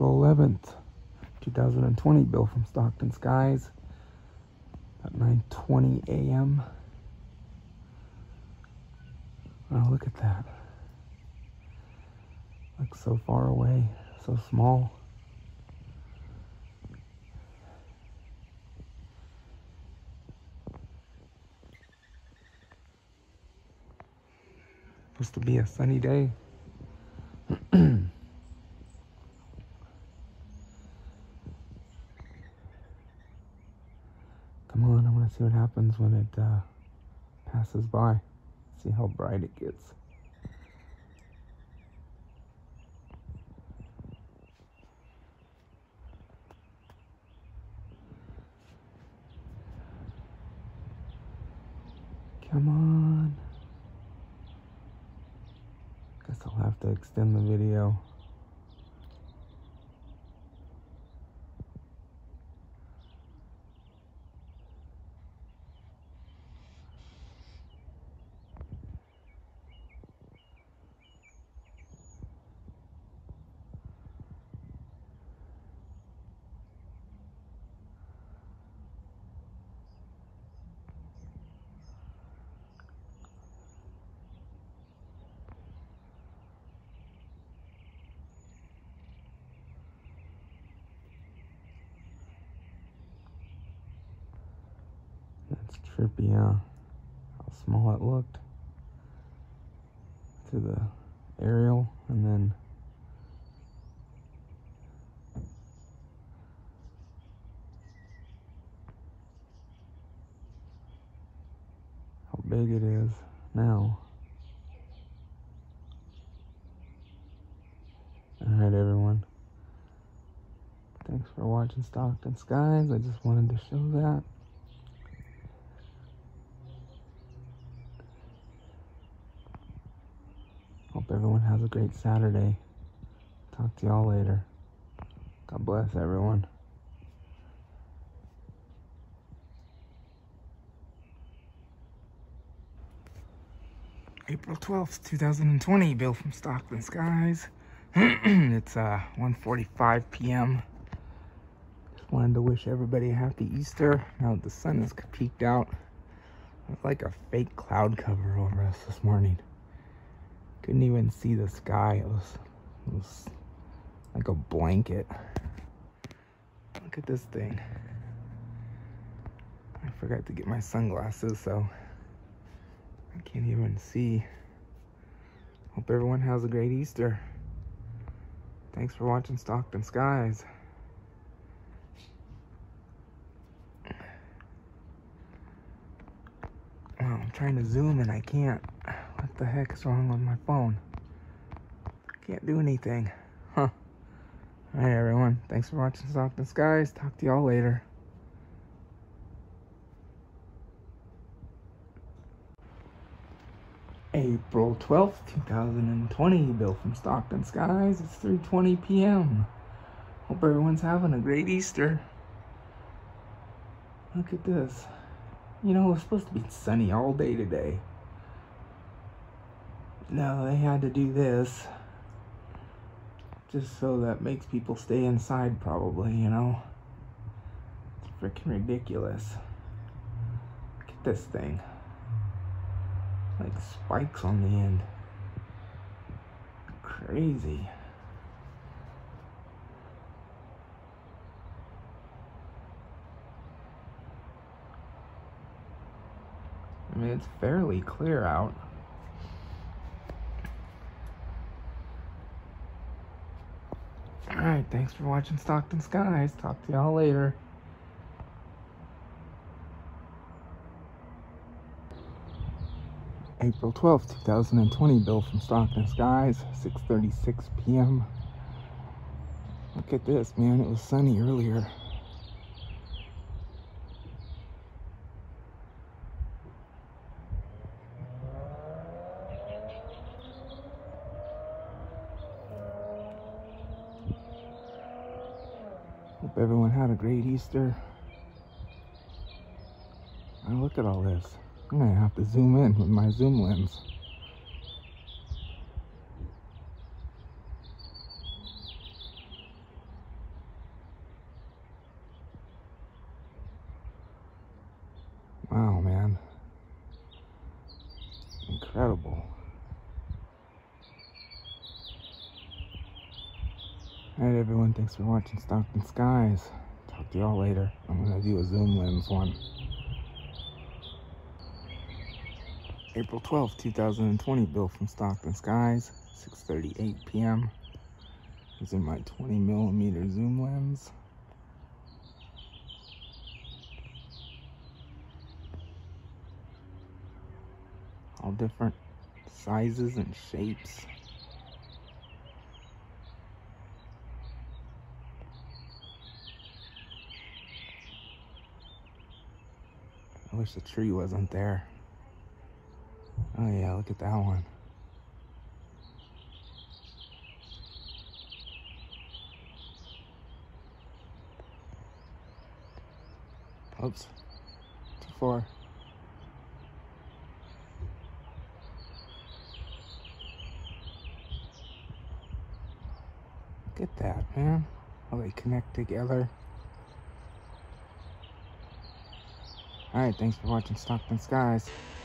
April 11th, 2020, Bill from Stockton Skies at 9:20 a.m. Oh, look at that. Looks so far away, so small. Supposed to be a sunny day. Come on, I want to see what happens when it passes by. See how bright it gets. Come on. Guess I'll have to extend the video. That's trippy, huh? How small it looked to the aerial, and then how big it is now. Alright, everyone. Thanks for watching Stockton Skies. I just wanted to show that. Hope everyone has a great Saturday. Talk to y'all later. God bless everyone. April 12th, 2020, Bill from Stockton Skies. It's 1:45 p.m. Just wanted to wish everybody a happy Easter. Now that the sun is peeked out, it's like a fake cloud cover over us this morning. Couldn't even see the sky. It was like a blanket. Look at this thing. I forgot to get my sunglasses, so I can't even see. Hope everyone has a great Easter. Thanks for watching Stockton Skies. Wow, I'm trying to zoom and I can't. What the heck is wrong with my phone? Can't do anything. Huh. Alright, everyone. Thanks for watching Stockton Skies. Talk to y'all later. April 12th, 2020. Bill from Stockton Skies. It's 3:20 p.m. Hope everyone's having a great Easter. Look at this. You know, it was supposed to be sunny all day today. No, they had to do this just so that makes people stay inside, probably, you know? It's freaking ridiculous. Look at this thing. Like spikes on the end. Crazy. I mean, it's fairly clear out. Alright, thanks for watching Stockton Skies. Talk to y'all later. April 12th, 2020, Bill from Stockton Skies, 6:36 p.m. Look at this, man. It was sunny earlier. Hope everyone had a great Easter. Now look at all this. I'm gonna have to zoom in with my zoom lens. incredible. Alright everyone, thanks for watching Stockton Skies. Talk to y'all later. I'm gonna do a zoom lens one. April 12th, 2020, Bill from Stockton Skies, 6:38 p.m. Using my 20mm zoom lens. All different sizes and shapes. I wish the tree wasn't there. Oh yeah, look at that one. Oops, too far. Look at that, man. How they connect together. Alright, thanks for watching Stockton Skies.